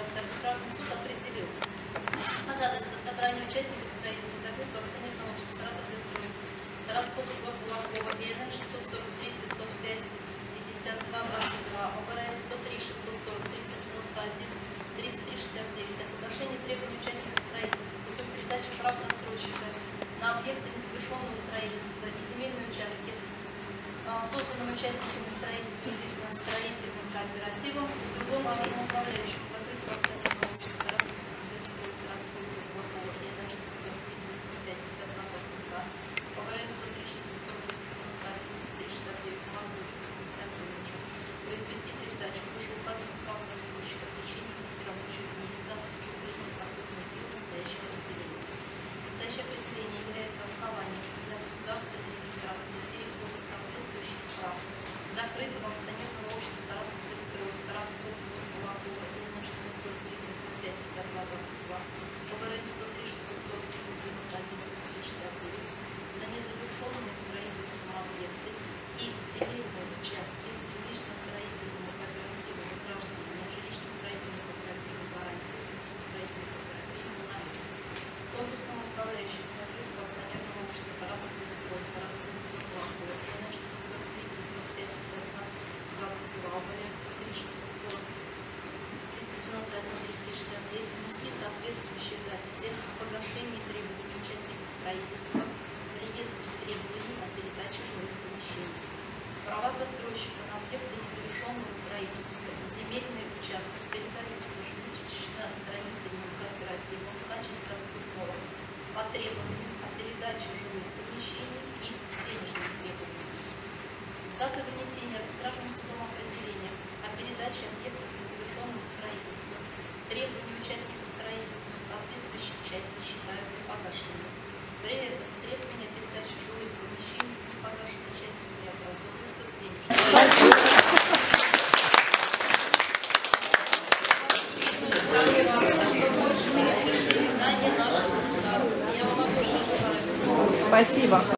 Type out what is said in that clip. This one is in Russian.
инстанции арбитражный суд определил ходатайство собрания участников строительства закрытого акционерного общества «Саратов-Строй», Саратовского Булакова, ИНН 643 905 52 22, ОГРН 103 640 391 33 69 о погашении требований участников строительства путем передачи прав застройщика на объекты незавершенного строительства и земельные участки, созданным участниками строительства личным строительным кооперативом, другому управляющему закрытого акционерного общества «Саратов-Строй», Саратовского Булакова, ИНН 643 905 52 22, ОГРН 103 640 391 33 69 Марку Константиновичу произвести передачу вышеуказанных прав застройщика в течение 5 рабочих дней с даты вступления в законную силу настоящего определения. Настоящее определение является основанием для государственной регистрации перехода соответствующих прав закрытого акционерного общества «Саратов-Строй», Саратовского Булакова, ИНН 643 905 52 22, ОГРН 103 640 391 369 на незавершенные строительством объекты и земельные участки жилищно-строительному кооперативу «Возрождение», жилищно-строительному кооперативу «Гарантия», жилищно-строительному кооперативу «Намек», конкурсному управляющему закрытого акционерного общества «Саратов-Строй», Саратовского Булакова, ИНН 643 905 52 22, ОГРН 103 640 391 369 внести соответствующие записи о погашении требований участников строительства в реестре требований о передаче жилых помещений. Права застройщика на объекты незавершенного строительства и земельные участки передаются жилищно-строительному кооперативу в качестве отступного по требованиям о передаче жилых помещений и денежных требований. С даты вынесения арбитражным судом определения о передаче объектов незавершенного строительства требования участников строительства в соответствующей части считаются погашенными. При этом требования о передаче жилых помещений в непогашенной части преобразуются в денежные. Спасибо.